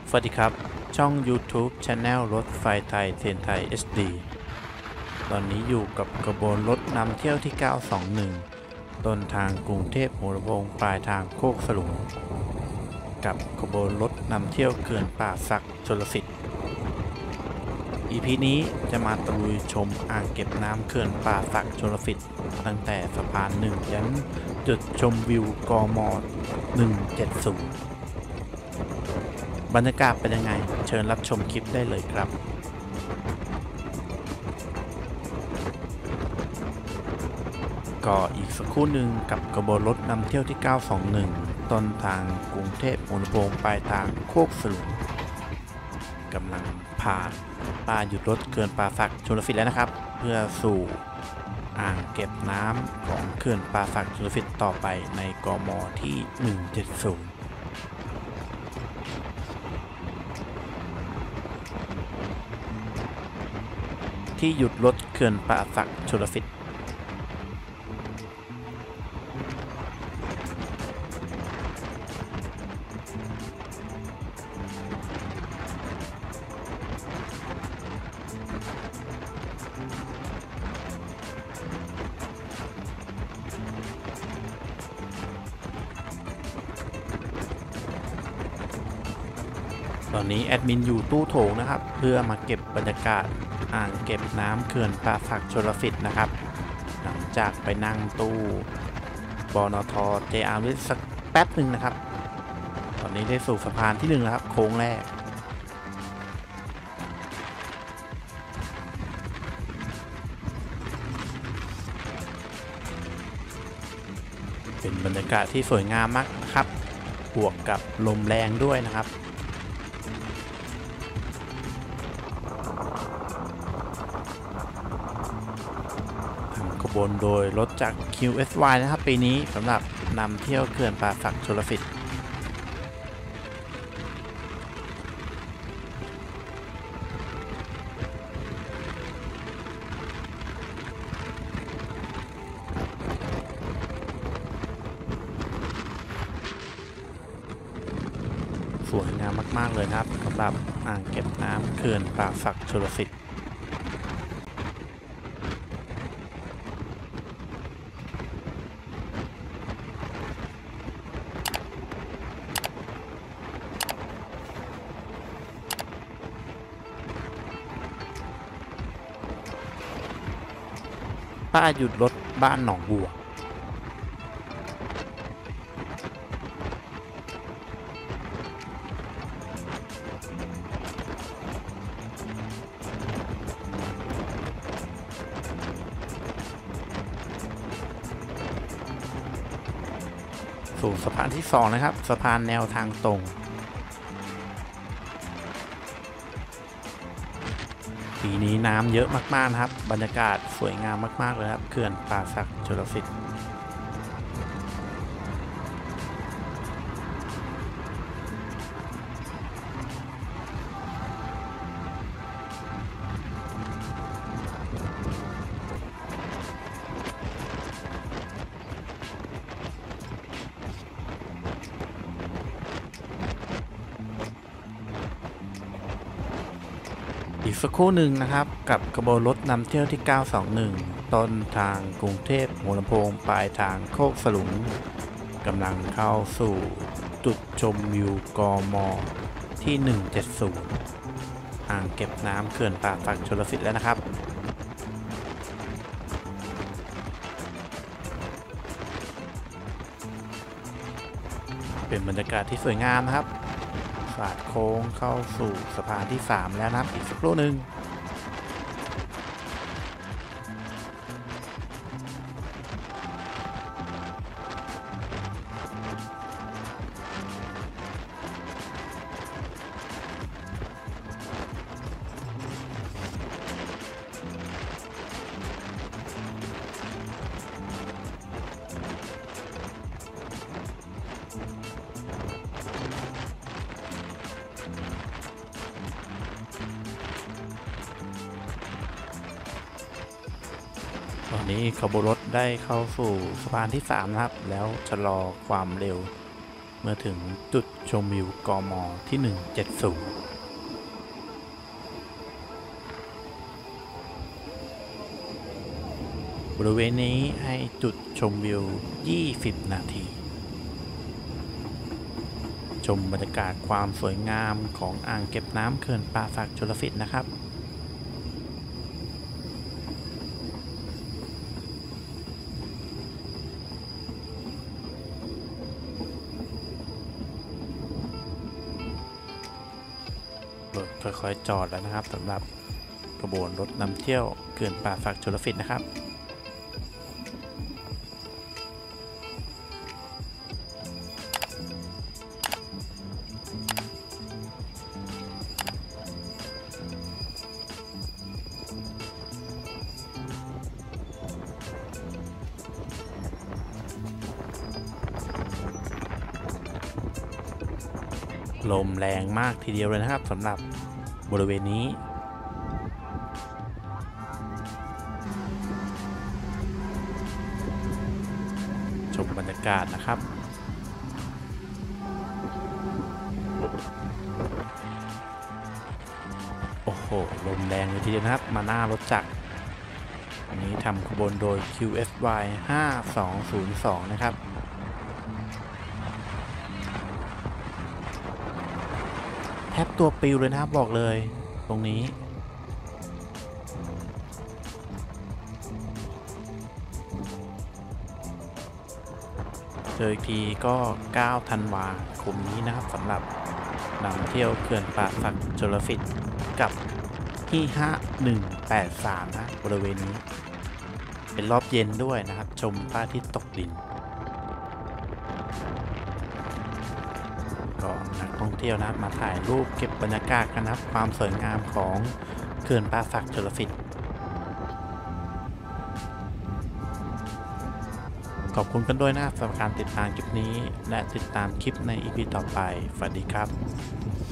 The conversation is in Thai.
สวัสดีครับช่อง YouTube Channel รถไฟไทยเทรนไทย SD ตอนนี้อยู่กับขบวนรถนำเที่ยวที่ 921 ต้นทางกรุงเทพหัวลำโพงปลายทางโคกสลุงกับขบวนรถนำเที่ยวเขื่อนป่าสักชลสิทธิ์ EP นี้จะมาตะลุยชมอ่างเก็บน้ำเขื่อนป่าสักชลสิทธิ์ตั้งแต่สะพาน1ยันจุดชมวิวกม170บรรยากาศเป็นยังไงเชิญรับชมคลิปได้เลยครับก็อีกสักครู่หนึ่งกับขบวนรถนำเที่ยวที่ 921 ต้นทางกรุงเทพหัวลำโพงปลายทางโคกสลุงกำลังผ่านป้ายหยุดรถเขื่อนป่าสักชลสิทธิ์แล้วนะครับเพื่อสู่อ่างเก็บน้ำของเขื่อนป่าสักชลสิทธิ์ต่อไปในกมที่170ที่หยุดรถเขื่อนป่าสักชลสิทธิ์ตอนนี้แอดมินอยู่ตู้โถงนะครับเพื่อมาเก็บบรรยากาศอ่างเก็บน้ำเขื่อนป่าสักชลสิทธิ์นะครับหลังจากไปนั่งตู้บนท JR ไว้สักแป๊บหนึ่งนะครับตอนนี้ได้สู่สะพานที่1แล้วครับโค้งแรกเป็นบรรยากาศที่สวยงามมากครับบวกกับลมแรงด้วยนะครับขบวนโดยรถจาก QSY นะครับปีนี้สำหรับนำเที่ยวเขื่อนป่าสักชลสิทธิ์สวยงามมากๆเลยครับสำหรับอ่างเก็บน้ำเขื่อนป่าสักชลสิทธิ์ป้ายหยุดรถบ้านหนองบัวสู่สะพานที่2นะครับสะพานแนวทางตรงปีนี้น้ำเยอะมากๆนะครับบรรยากาศสวยงามมากๆเลยครับเขื่อนป่าสักชลสิทธิ์อีกสักครู่หนึ่งนะครับกับขบวนรถนำเที่ยวที่ 921 ต้นทางกรุงเทพหัวลำโพงปลายทางโคกสลุงกำลังเข้าสู่จุดชมวิวกมที่170อ่างเก็บน้ำเขื่อนป่าสักชลสิทธิ์แล้วนะครับเป็นบรรยากาศที่สวยงามนะครับสาดโค้งเข้าสู่สะพานที่3แล้วนะครับอีกสักครู่หนึ่งตอนนี้ขบวนรถได้เข้าสู่สะพานที่3นะครับแล้วชะลอความเร็วเมื่อถึงจุดชมวิวกมที่ 170 บริเวณนี้ให้จุดชมวิว 20 นาที ชมบรรยากาศความสวยงามของอ่างเก็บน้ำเขื่อนป่าสักชลสิทธิ์นะครับรถค่อยๆจอดแล้วนะครับสำหรับขบวนรถนำเที่ยวเขื่อนป่าสักชลสิทธิ์นะครับลมแรงมากทีเดียวเลยนะครับสำหรับบริเวณนี้ชมบรรยากาศนะครับโอ้โหลมแรงเลยทีเดียวนะครับมาหน้ารถจักรอันนี้ทำขบวนโดย QSY 5202 นะครับแทบตัวปิวเลยนะครับบอกเลยตรงนี้เจออีกทีก็ 9 ธันวาคมนี้นะครับสำหรับนำเที่ยวเขื่อนป่าสักชลสิทธิ์กับที่ 5183 นะบริเวณนี้เป็นรอบเย็นด้วยนะครับชมพระอาทิตย์ตกดินก็นักท่องเที่ยวนะมาถ่ายรูปเก็บบรรยากาศกันนะครับความสวยงามของเขื่อนป่าสักชลสิทธิ์ขอบคุณกันด้วยนะครับสำหรับการติดตามคลิปนี้และติดตามคลิปใน EP ต่อไปสวัสดีครับ